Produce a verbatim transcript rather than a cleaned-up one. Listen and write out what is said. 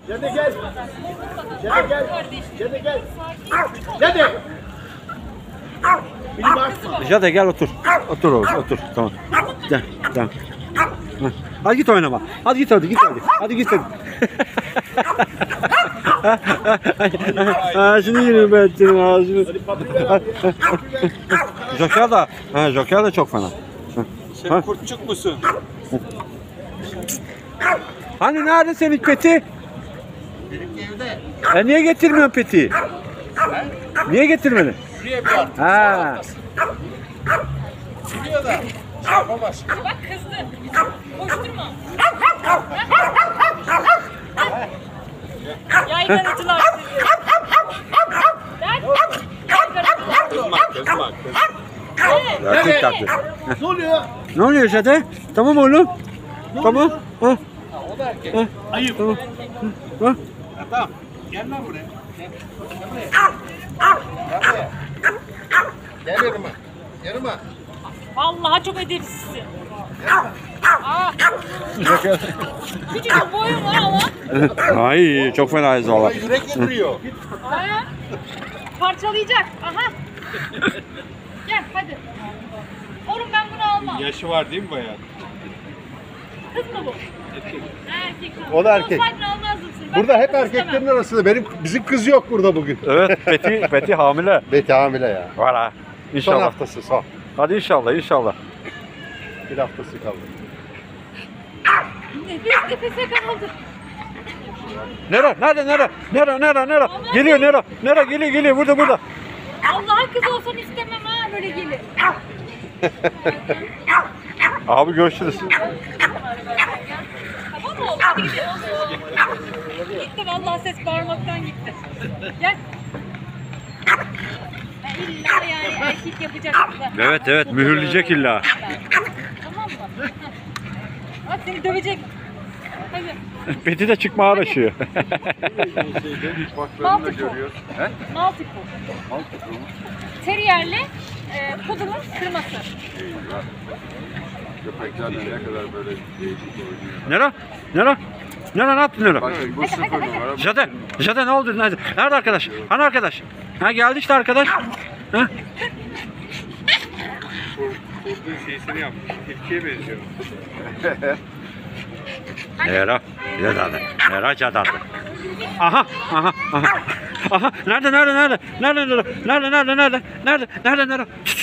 Cede gel. Cede gel. Cede gel. Cede. Beni bakma. Cede gel otur. Otur oğlum otur. Tamam. Gel. Tamam. Hadi git oynama. Hadi git hadi git hadi. Hadi git hadi. Ha şimdi yürüyorum ben senin ağzını. Joker da, ha Joker da çok fena. Sen kurtçuk musun? Hani nerede senin peti? Benimki evde. E niye getirmiyorsun peti? Niye getirmedin? Şuraya bir at. Ha. Biliyor da yapamaz. Bak kızdı. Koşturma. Yaygaracılar sizi. Ben yaygaracılar. Kızmak kızmak. Erkek taktı. Ne oluyor? Ne oluyor Jade? Tamam oğlum. Tamam. Ha. Ha, o da erkek. Ha. Ayıp. Tamam. Ha. Ha, tamam. Gel lan buraya. Gel. Gel buraya. Gel buraya. Gel yanıma. Yanıma. Vallahi çok edepsizsin. Aa, küçücük boyun var ama. Ay çok fenayız valla. Valla yürek yediriyor. Aa, parçalayacak. Aha. Gel hadi. Oğlum ben bunu almam. Yaşı var değil mi bayağı? Kız mı bu? Erkek. O da erkek. Olsaydın almazdım seni. Ben Burada hep kız istemem. erkeklerin arasında. Benim bizim kız yok burada bugün. Evet Beti, Beti hamile. Beti hamile ya. Valla. Son İnşallah. haftası son. Hadi inşallah inşallah. Bir haftası kaldı. Nefes nefese kaldı. Nere? Nerede? Nere? Nere? Nere? Nere? Geliyor nere? Nere? Geliyor geliyor burada burada. Allah'a kız olsan istemem ha böyle gelir. Abi görüşürüz. Tamam mı oğlum? Hadi gidelim. Gitti vallahi ses bağırmaktan gitti. Gel. Ya illa yani erkek yapacak. Evet evet mühürleyecek illa. Tamam mı? Bak seni dövecek. Hadi. Beti de çıkmaya uğraşıyor. Maltipol. Maltipol. Teriyerli e, poodle'ın kırması. Köpekler de ne kadar böyle değişik oynuyor. Nere? Nere? Nere ne yaptın nere? Bak bu Hadi, sıfır hadi, hadi. numara. Jade, Jade ne oldu? Nerede? Nerede arkadaş? Hani arkadaş? Ha geldi işte arkadaş. Ha? Kurduğun şeysini yapmış. Tilkiye benziyor. Nere? Jade. Nere Jade? Aha, aha, aha. Aha, nerede, nerede, nerede? Nerede, nerede, nerede, nerede, nerede? Nerede, nerede, nerede?